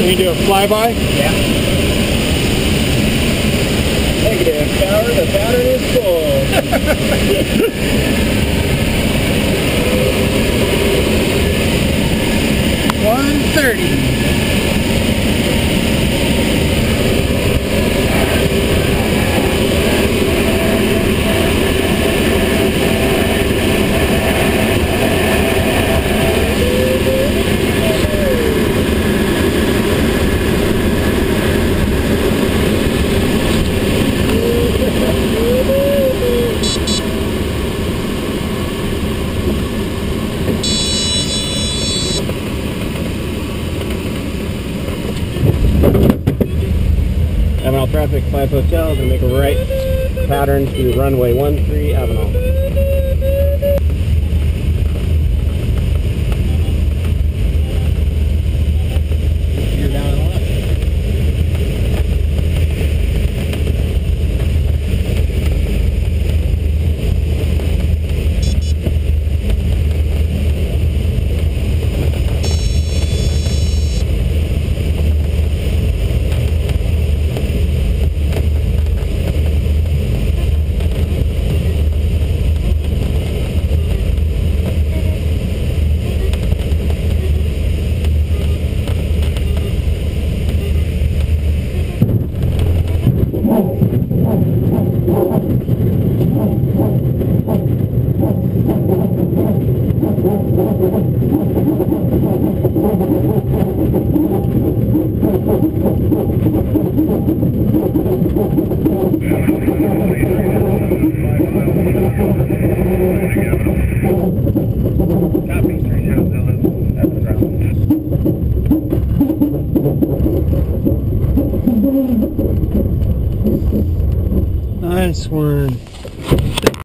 you do a flyby? Yeah. Negative, power, the pattern is full. 130. Avenal traffic, 5 hotels, and make a right pattern to runway 13 Avenal. You're down in line. Nice one.